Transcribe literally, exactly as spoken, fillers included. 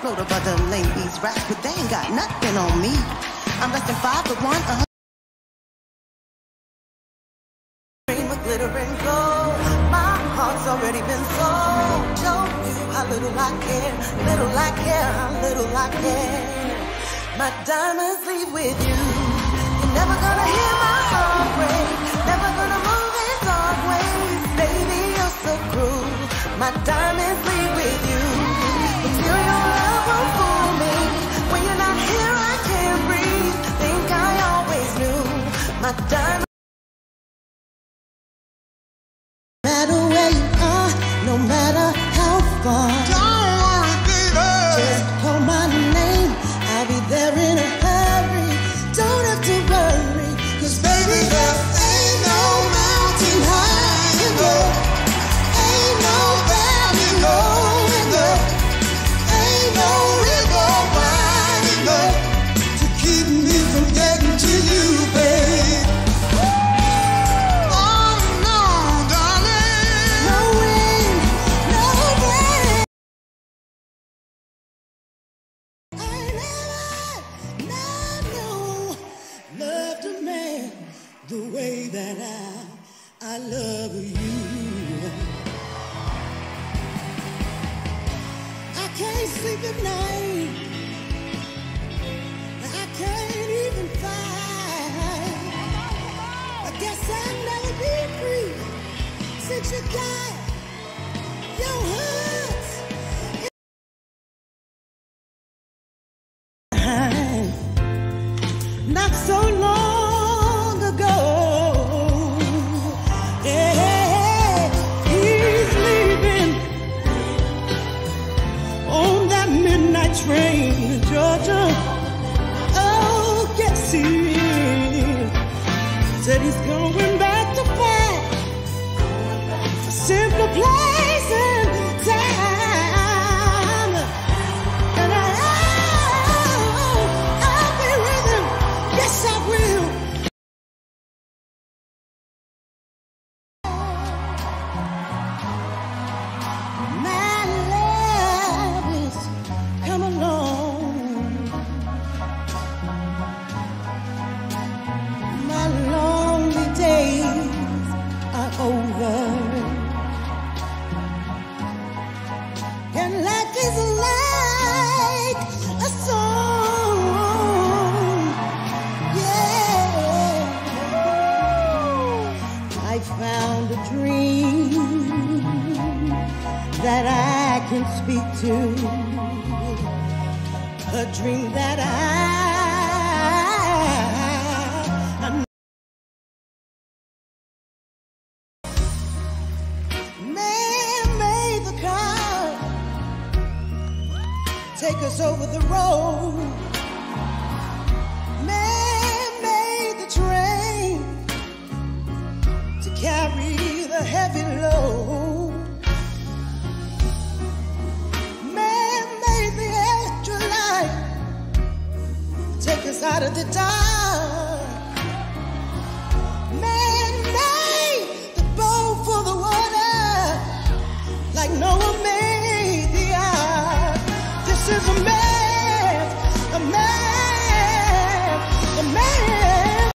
boatload of other ladies. Rats, but they ain't got nothing on me. I'm less than five foot one, uh-huh. Dream of glitter and gold. My heart's already been sold. Show you how little I care, little I care, how little I care. My diamonds leave with you. You're never gonna hear my heart break. Never gonna move in dark ways. Baby, you're so cruel. My diamonds leave with you. Material love won't fool me. When you're not here, I can't breathe. Think I always knew. My diamonds. No matter where you are, no matter how far. Don't worry, baby. Just call my name. I'll be there in a hurry. Don't have to worry. Cause baby, there ain't no mountain high enough. Ain't no valley low enough. Ain't no river wide enough to keep me from getting to you, babe. Oh no, darling. No wind, no rain. I never, never loved a man the way that I, I love you. I can't sleep at night. I can't even fight. I guess I'll never be free since you got your hurts. Not so long ago, yeah, he's leaving on that midnight train to Georgia. Oh, yes, he is. Said he's going back to fight a simpler place and time. And I, I'll be with him. Yes, I will. My love is come along. My lonely days are over. And life is like a song. Yeah. I found a dream that I can speak to. A dream that I, I man made the car take us over the road. Man made the train to carry the heavy load. Man made the extra light take us out of the dark. Man made the boat for the water like Noah made the ark. This is a